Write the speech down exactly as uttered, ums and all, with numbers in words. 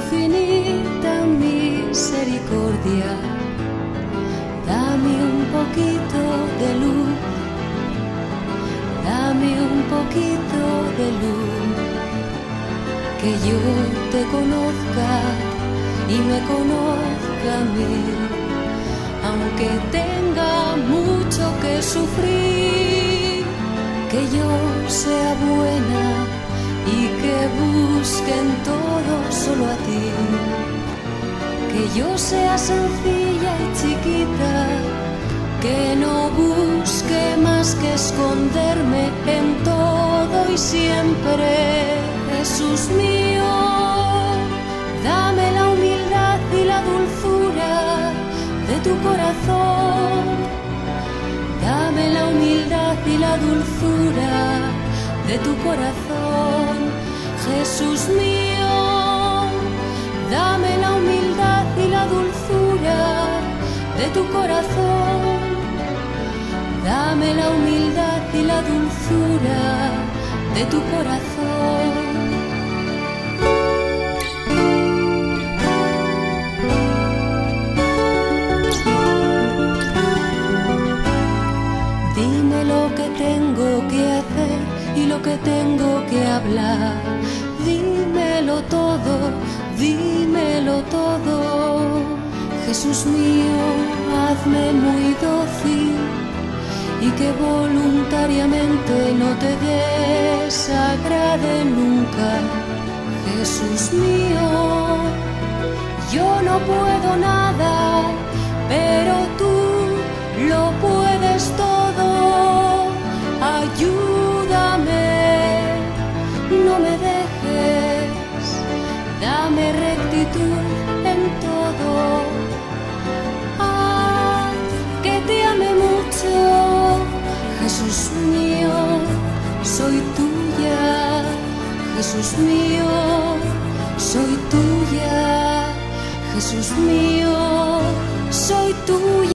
infinita misericordia, dame un poquito de luz, dame un poquito de luz, que yo te conozca y me conozca a mí, aunque tenga mucho que sufrir, que yo sea buena y que busque en todo solo a ti, que yo sea sencilla y chiquita, que no busque más que esconderme en todo y siempre. Jesús mío, dame la humildad y la dulzura de tu corazón, dame la humildad y la dulzura de tu corazón. Jesús mío, dame la humildad y la dulzura de tu corazón, dame la humildad y la dulzura de tu corazón. Dime lo que tengo que hacer y lo que tengo que hablar, dímelo todo, dímelo todo. Jesús mío, hazme muy dócil y que voluntariamente no te desagrade nunca. Jesús mío, yo no puedo nada, pero tú lo puedes todo. Ayúdame, no me dejes, dame rectitud en todo. Haz que te ame mucho, Jesús mío, soy tuya. Jesús mío, soy tuya. Jesús mío, soy tuya.